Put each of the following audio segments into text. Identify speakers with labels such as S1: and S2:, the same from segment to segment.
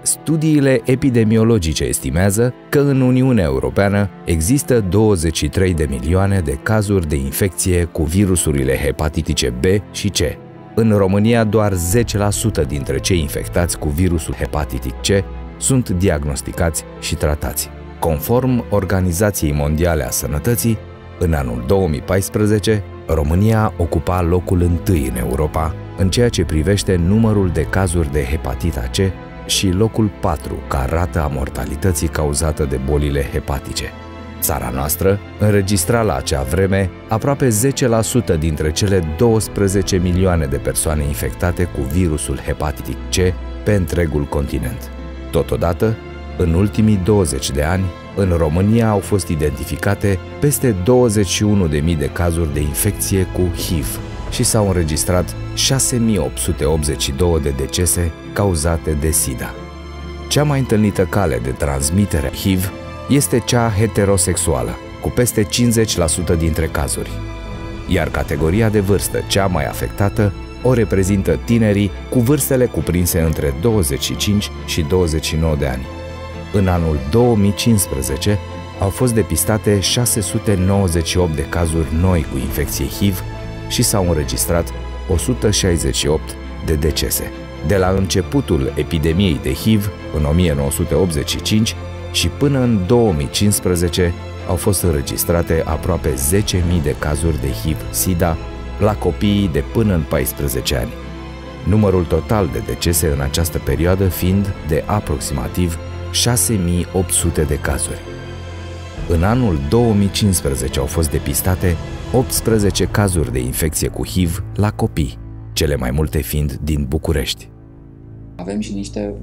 S1: Studiile epidemiologice estimează că în Uniunea Europeană există 23 de milioane de cazuri de infecție cu virusurile hepatitice B și C. În România, doar 10% dintre cei infectați cu virusul hepatitic C sunt diagnosticați și tratați. Conform Organizației Mondiale a Sănătății, în anul 2014, România ocupa locul întâi în Europa în ceea ce privește numărul de cazuri de hepatita C și locul 4 ca rată a mortalității cauzată de bolile hepatice. Țara noastră înregistra la acea vreme aproape 10% dintre cele 12 milioane de persoane infectate cu virusul hepatic C pe întregul continent. Totodată, în ultimii 20 de ani, în România au fost identificate peste 21.000 de cazuri de infecție cu HIV și s-au înregistrat 6.882 de decese cauzate de SIDA. Cea mai întâlnită cale de transmitere HIV este cea heterosexuală, cu peste 50% dintre cazuri, iar categoria de vârstă cea mai afectată o reprezintă tinerii cu vârstele cuprinse între 25 și 29 de ani. În anul 2015 au fost depistate 698 de cazuri noi cu infecție HIV și s-au înregistrat 168 de decese. De la începutul epidemiei de HIV, în 1985, și până în 2015 au fost înregistrate aproape 10.000 de cazuri de HIV-SIDA la copiii de până în 14 ani. Numărul total de decese în această perioadă fiind de aproximativ 6.800 de cazuri. În anul 2015 au fost depistate 18 cazuri de infecție cu HIV la copii, cele mai multe fiind din București.
S2: Avem și niște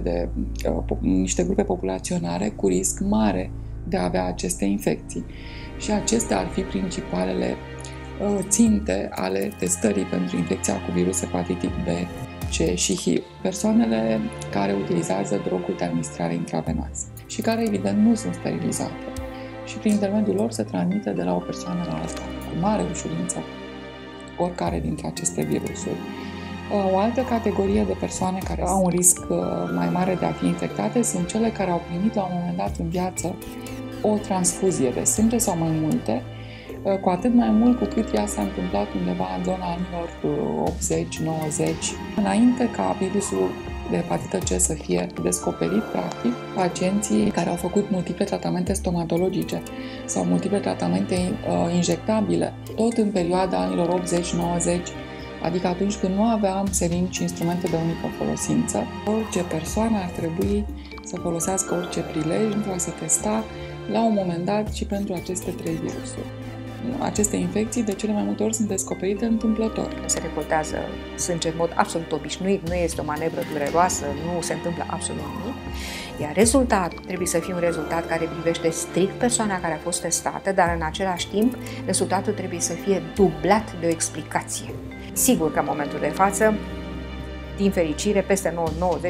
S2: grupe populaționare cu risc mare de a avea aceste infecții și acestea ar fi principalele ținte ale testării pentru infecția cu virus hepatitic B, C și HIV. Persoanele care utilizează droguri de administrare intravenoasă și care evident nu sunt sterilizate și prin intermediul lor se transmite de la o persoană la alta cu mare ușurință oricare dintre aceste virusuri. O altă categorie de persoane care au un risc mai mare de a fi infectate sunt cele care au primit la un moment dat în viață o transfuzie de sânge sau mai multe, cu atât mai mult cu cât ea s-a întâmplat undeva în zona anilor 80-90, înainte ca virusul de hepatită C să fie descoperit, practic, pacienții care au făcut multiple tratamente stomatologice sau multiple tratamente injectabile, tot în perioada anilor 80-90, adică atunci când nu aveam seringi și instrumente de unică folosință, orice persoană ar trebui să folosească orice prilej pentru a se testa la un moment dat și pentru aceste 3 virusuri. Aceste infecții de cele mai multe ori sunt descoperite întâmplător.
S3: Se recoltează sânge în mod absolut obișnuit, nu este o manevră dureroasă, nu se întâmplă absolut nimic, iar rezultatul trebuie să fie un rezultat care privește strict persoana care a fost testată, dar în același timp rezultatul trebuie să fie dublat de o explicație. Sigur că în momentul de față, din fericire, peste 90-95%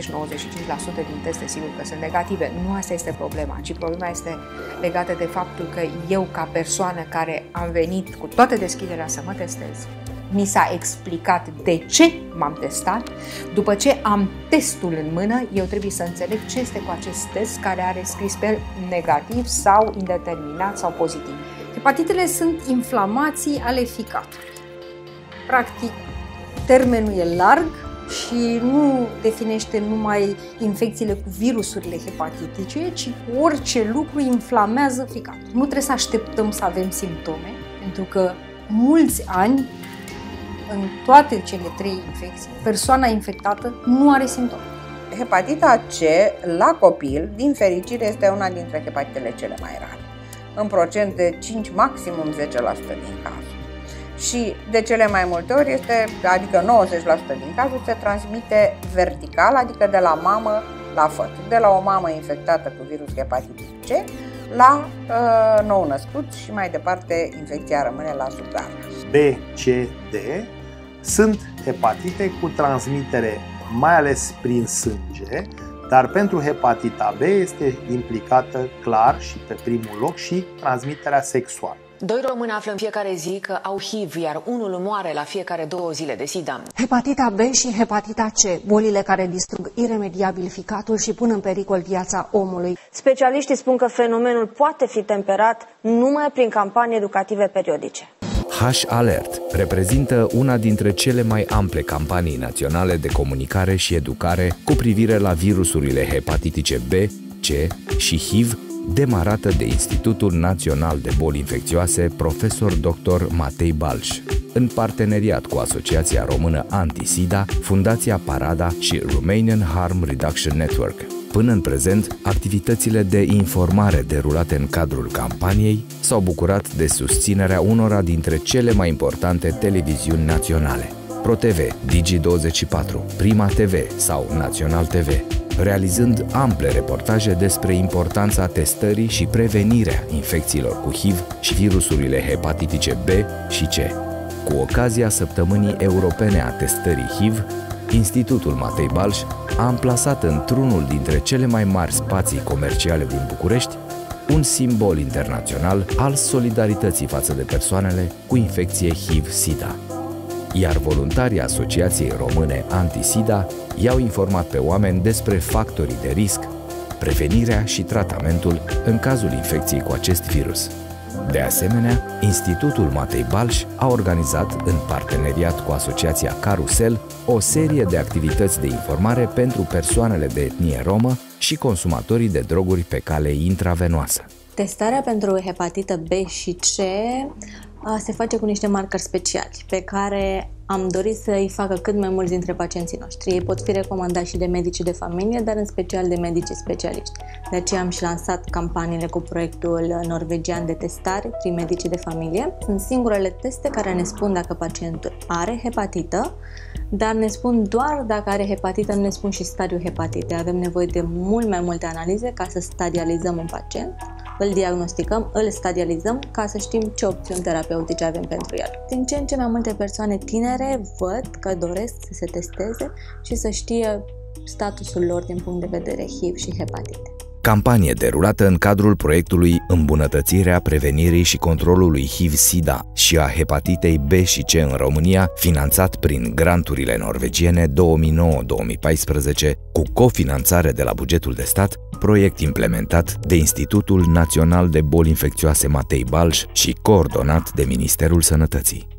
S3: din teste sigur că sunt negative. Nu asta este problema, ci problema este legată de faptul că eu, ca persoană care am venit cu toată deschiderea să mă testez, mi s-a explicat de ce m-am testat. După ce am testul în mână, eu trebuie să înțeleg ce este cu acest test care are scris pe el negativ sau indeterminat sau pozitiv.
S4: Hepatitele sunt inflamații ale ficatului. Practic, termenul e larg și nu definește numai infecțiile cu virusurile hepatitice, ci orice lucru inflamează ficatul. Nu trebuie să așteptăm să avem simptome, pentru că mulți ani, în toate cele 3 infecții, persoana infectată nu are simptome.
S5: Hepatita C la copil, din fericire, este una dintre hepatitele cele mai rare, în procent de 5, maximum 10% din cazuri. Și de cele mai multe ori adică 90% din cazuri, se transmite vertical, adică de la mamă la făt. De la o mamă infectată cu virus hepatic C la nou-născut și mai departe infecția rămâne la sugar.
S6: B, C, D sunt hepatite cu transmitere mai ales prin sânge, dar pentru hepatita B este implicată clar și pe primul loc și transmiterea sexuală.
S7: 2 români află în fiecare zi că au HIV, iar unul moare la fiecare 2 zile de SIDA.
S8: Hepatita B și hepatita C, bolile care distrug iremediabil ficatul și pun în pericol viața omului.
S9: Specialiștii spun că fenomenul poate fi temperat numai prin campanii educative periodice.
S1: H-Alert reprezintă una dintre cele mai ample campanii naționale de comunicare și educare cu privire la virusurile hepatitice B, C și HIV, demarată de Institutul Național de Boli Infecțioase Profesor Dr. Matei Balș, în parteneriat cu Asociația Română Anti-SIDA, Fundația Parada și Romanian Harm Reduction Network. Până în prezent, activitățile de informare derulate în cadrul campaniei s-au bucurat de susținerea unora dintre cele mai importante televiziuni naționale: ProTV, Digi24, Prima TV sau Național TV, realizând ample reportaje despre importanța testării și prevenirea infecțiilor cu HIV și virusurile hepatitice B și C. Cu ocazia Săptămânii Europene a Testării HIV, Institutul Matei Balș a amplasat într-unul dintre cele mai mari spații comerciale din București un simbol internațional al solidarității față de persoanele cu infecție HIV-SIDA. Iar voluntarii Asociației Române Anti-SIDA i-au informat pe oameni despre factorii de risc, prevenirea și tratamentul în cazul infecției cu acest virus. De asemenea, Institutul Matei Balș a organizat, în parteneriat cu Asociația Carusel, o serie de activități de informare pentru persoanele de etnie romă și consumatorii de droguri pe cale intravenoasă.
S10: Testarea pentru hepatită B și C se face cu niște marcări speciali pe care am dorit să îi facă cât mai mulți dintre pacienții noștri. Ei pot fi recomandați și de medici de familie, dar în special de medici specialiști. De aceea am și lansat campaniile cu proiectul norvegian de testare prin medicii de familie. Sunt singurele teste care ne spun dacă pacientul are hepatită, dar ne spun doar dacă are hepatită, nu ne spun și stadiul hepatitei. Avem nevoie de mult mai multe analize ca să stadializăm un pacient, îl diagnosticăm, îl stadializăm ca să știm ce opțiuni terapeutice avem pentru el. Din ce în ce mai multe persoane tinere văd că doresc să se testeze și să știe statusul lor din punct de vedere HIV și hepatite.
S1: Campanie derulată în cadrul proiectului Îmbunătățirea prevenirii și controlului HIV-SIDA și a hepatitei B și C în România, finanțat prin granturile norvegiene 2009-2014, cu cofinanțare de la bugetul de stat, proiect implementat de Institutul Național de Boli Infecțioase Matei Balș și coordonat de Ministerul Sănătății.